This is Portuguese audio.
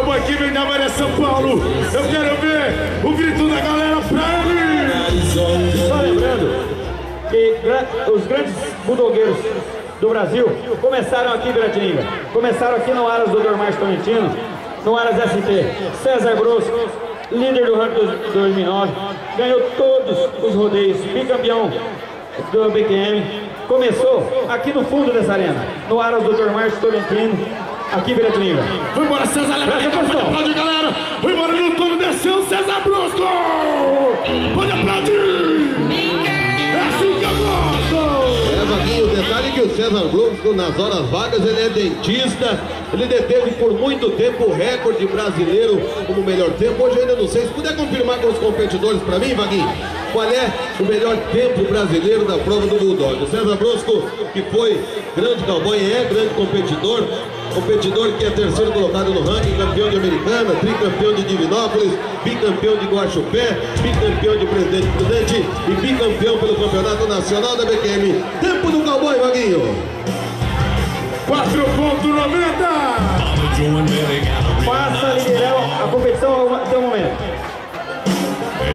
Cowboy que vem da Maria São Paulo. Eu quero ver o grito da galera pra ele. Só lembrando que os grandes bulldogueiros do Brasil começaram aqui em Piratininga. Começaram aqui no Aras do Dormais Tolentino, no Aras ST. César Brusco, líder do ranking 2009, ganhou todos os rodeios, bicampeão do BQM. Começou aqui no fundo dessa arena, no Aras do Dormais Tolentino, aqui em Piratininga. Foi embora César, pode galera. Foi embora no turno, desceu César Brusco. Pode aplaudir. É assim que eu gosto. Vaguinho, o detalhe é que o César Brusco, nas horas vagas, ele é dentista. Ele deteve por muito tempo o recorde brasileiro como melhor tempo. Hoje ainda não sei. Se puder confirmar com os competidores pra mim, Vaguinho, qual é o melhor tempo brasileiro da prova do Bulldog. O César Brusco, que foi grande cowboy, é grande competidor. Competidor que é terceiro colocado no ranking, campeão de Americana, tricampeão de Divinópolis, bicampeão de Guaxupé, bicampeão de Presidente Prudente e bicampeão pelo Campeonato Nacional da BQM. Tempo do cowboy, Vaguinho. 4,90. Passa a liderar a competição até o momento.